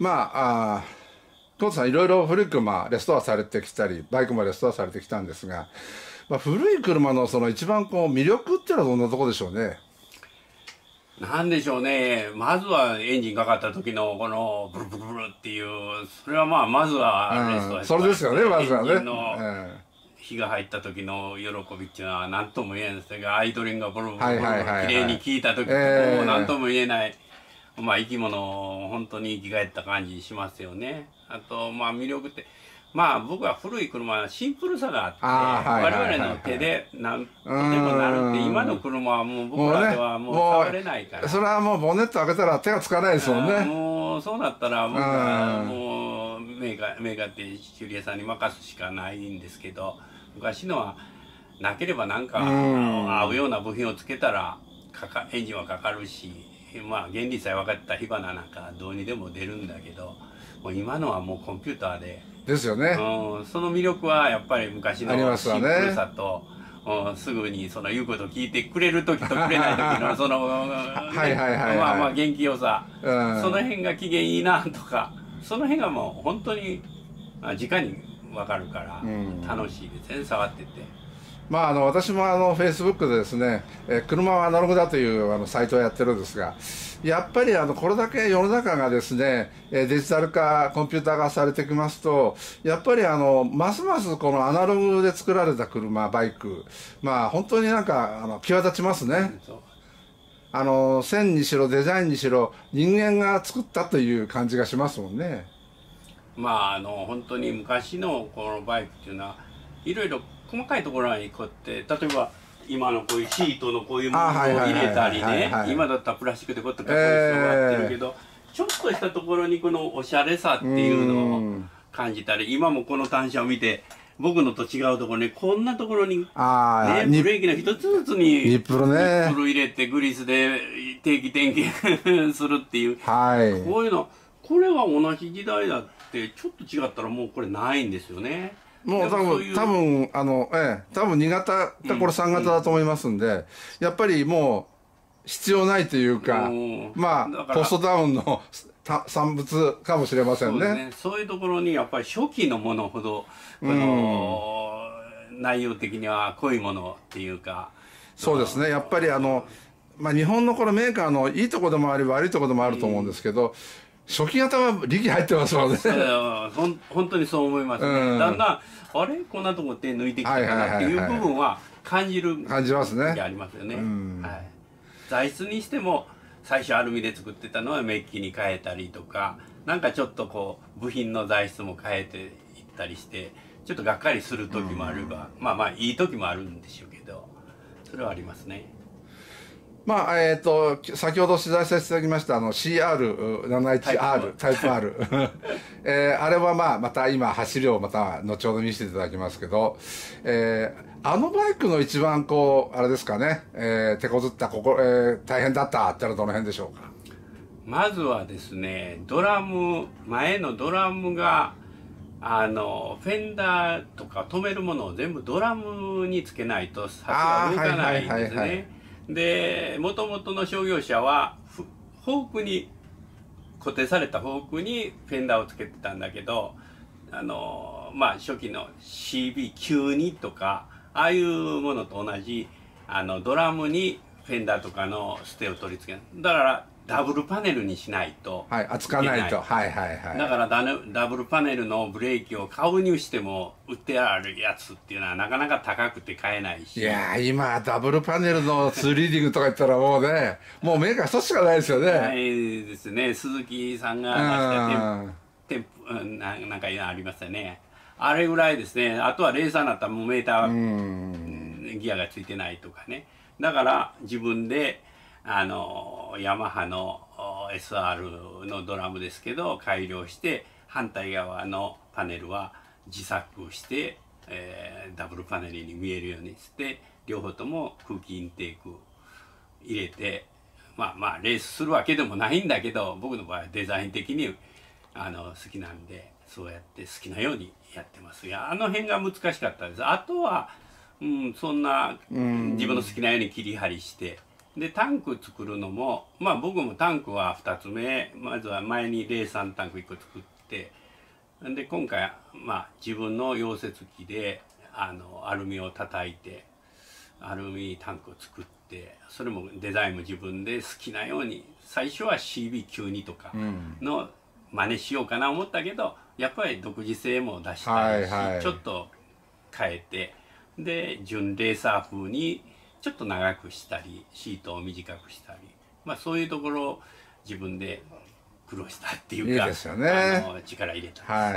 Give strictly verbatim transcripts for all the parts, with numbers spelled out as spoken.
まあ、あ久保田さんいろいろ古い車レストアされてきたりバイクもレストアされてきたんですが、まあ、古い車のその一番こう魅力っていうのはどんなところでしょうね。 なんでしょうね。まずはエンジンかかった時のこのブルブルブルっていう、それはまあまずはレストア、 うん、それですよね、まずはね。 エンジンの火が入った時の喜びっていうのは何とも言えないんですが、アイドリングがブルブルブルきれいに効いた時も何とも言えない、まあ生き物本当に生き返った感じしますよね。あとまあ魅力って。まあ僕は古い車はシンプルさがあって、我々の手で何とでもなるって、今の車はもう僕らではもう触れないから。 それはもうボンネット開けたら手がつかないですもんね。 もうそうなったら僕はもうメーカー、メーカーって修理屋さんに任すしかないんですけど、昔のはなければなんか合うような部品をつけたらかかエンジンはかかるし、まあ原理さえ分かった火花なんかどうにでも出るんだけど、もう今のはもうコンピューターで。 ですよね。 うん、その魅力はやっぱり昔のシンプルさと、ね、うん、すぐにその言うことを聞いてくれる時とくれない時のそのまあまあ元気よさ、うん、その辺が機嫌いいなとか、その辺がもう本当に直に分かるから楽しいですね、うん、触ってて。 まあ、あの私もあのフェイスブックでですね、え車はアナログだというあのサイトをやってるんですが、やっぱりあのこれだけ世の中がですねデジタル化コンピューター化されてきますと、やっぱりあのますますこのアナログで作られた車バイク、まあ本当になんかあの際立ちますね。あの線にしろデザインにしろ人間が作ったという感じがしますもんね。 まああの本当に昔のこのバイクっていうのはいろいろ細かいところにこうやって、例えば今のこういうシートのこういうものを入れたりね、今だったらプラスチックでこうやって加工してもらってるけど、ちょっとしたところにこのおしゃれさっていうのを感じたり、今もこの単車を見て僕のと違うところにこんなところにね、ブレーキの一つずつにニップルね、 ニップル入れてグリスで定期点検するっていう、はい、こういうの、これは同じ時代だってちょっと違ったらもうこれないんですよね。 もう多分、多分、あの、ええ、多分に型かこれさん型だと思いますんで、うんうん、やっぱりもう必要ないというか、まあ、コストダウンの産物かもしれませんね。そうですね。 そういうところにやっぱり初期のものほど、この、内容的には濃いものっていうか。 そうですね。やっぱりあの、まあ日本のこのメーカーのいいところでもあり悪いところでもあると思うんですけど、うん、初期型は力入ってますもんね。 ほん本当にそう思いますね。うん、だんだんあれこんなとこ手抜いてきたかなっていう部分は感じる感じますね。 ありますよね。はい。材質にしても最初アルミで作ってたのはメッキに変えたりとか、なんかちょっとこう部品の材質も変えていったりして、ちょっとがっかりする時もあれば、うん、まあまあいい時もあるんでしょうけど、それはありますね。 まあ、えっ、ー、と、先ほど取材させていただきました、あの、シーアールななじゅういちアール、タイプ R。えー、あれはまあ、また今、走りをまた、後ほど見せていただきますけど、えー、あのバイクの一番こう、あれですかね、えー、手こずった、ここ、えー、大変だったってのはどの辺でしょうか。 まずはですね、ドラム、前のドラムが、あの、フェンダーとか止めるものを全部ドラムにつけないと、先は動かないんですね。で、もともとの商業者はフォークに固定されたフォークにフェンダーをつけてたんだけど、あのまあ初期の シービーきゅうじゅうに とかああいうものと同じあのドラムにフェンダーとかのステを取り付ける。だからダブルパネルにしないと、 はい、扱わないと、はいはいはい。 だからダダブルパネルのブレーキを購入しても売ってあるやつっていうのはなかなか高くて買えないし。 いやー、今ダブルパネルのツーリーディングとか言ったらもうね、もうメーカー一つしかないですよね。 ないですね。鈴木さんが出した店舗ななんかありましたね。あれぐらいですね。あとはレーサーになったらもうメーターギアがついてないとかね。だから自分であのヤマハの エスアール のドラムですけど改良して反対側のパネルは自作して、えー、ダブルパネルに見えるようにして両方とも空気インテーク入れてまあまあレースするわけでもないんだけど僕の場合はデザイン的にあの好きなんでそうやって好きなようにやってますがあの辺が難しかったです。あとは、うん、そんな自分の好きなように切り張りして。 でタンク作るのもまあ僕もタンクはふたつめ、まずは前にレーサンタンクいっこ作って、で今回まあ自分の溶接機であのアルミを叩いてアルミタンクを作って、それもデザインも自分で好きなように、最初は シービーきゅうじゅうに とかの真似しようかな思ったけど、やっぱり独自性も出したいし、はいはい、ちょっと変えて、で純レーサー風にちょっと長くしたりシートを短くしたり、まあそういうところを自分で苦労したっていうか、いいですよね、あの力入れたんです。はい、はい、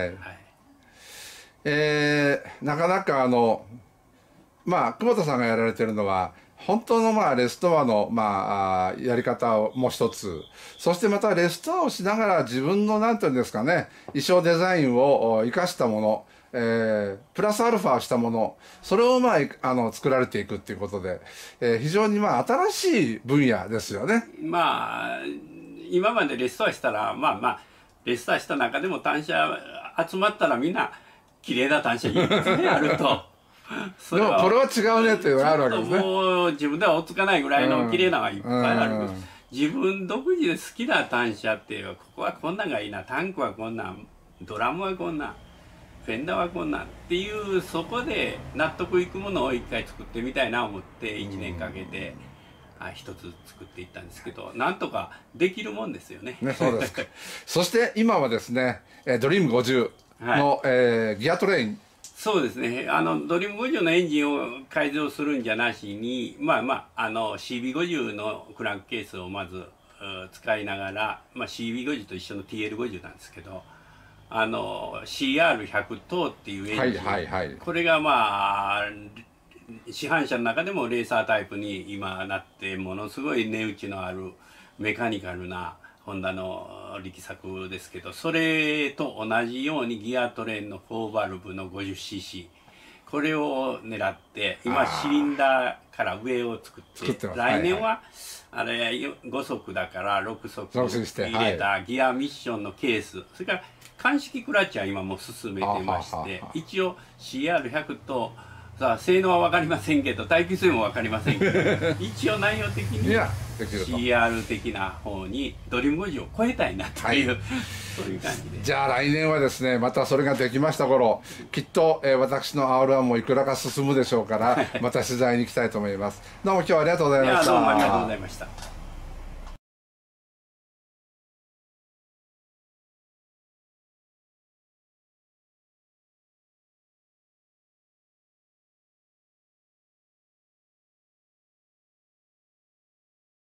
えー、なかなかあのまあ久保田さんがやられてるのは本当のまあレストアのまあやり方をもう一つ、そしてまたレストアをしながら自分のなんていうんですかね、衣装デザインを生かしたもの、えー、プラスアルファしたもの、それをまああの作られていくっていうことで、えー、非常にまあ新しい分野ですよね。 まあ今までレストアしたらまあまあレストアした中でも単車集まったらみんな綺麗な単車いいですねあると。 でもこれは違うねっていうのがあるわけですね。 もう自分では追っつかないぐらいの綺麗なのがいっぱいある、うんうん、自分独自で好きな単車っていう、ここはこんなんがいいな、タンクはこんなん、ドラムはこんなん、フェンダーはこんなんっていう、そこで納得いくものを一回作ってみたいなと思っていちねんかけて一つ作っていったんですけど、なんとかできるもんですよね。 ね、そうですか。そして今はですねドリームごじゅうの、はい、えー、ギアトレイン、 そうですね、あのドリームごじゅうのエンジンを改造するんじゃなしに、まあまあ、あの シービーごじゅう のクランクケースをまず使いながら、まあ、シービーごじゅう と一緒の ティーエルごじゅう なんですけど、あの シーアールひゃく トーっていうエンジン、はいはいはい、これがまあ市販車の中でもレーサータイプに今なって、ものすごい値打ちのあるメカニカルなホンダの力作ですけど、それと同じようにギアトレインのフォーバルブの ごじゅっシーシー、 これを狙って今シリンダーから上を作って、来年はあれご速だからろく速入れたギアミッションのケース、それから鑑識クラッチは今もう進めてまして、一応 シーアールひゃく とさあ性能は分かりませんけど、耐久性も分かりませんけど一応内容的に シーアール 的な方にドリームごじゅうを超えたいなという、はい、そういう感じで。 じゃあ来年はですね、またそれができました頃、きっと、えー、私の アールワン もいくらか進むでしょうからまた取材に行きたいと思います。どうも今日はありがとうございました。 いや、どうもありがとうございました。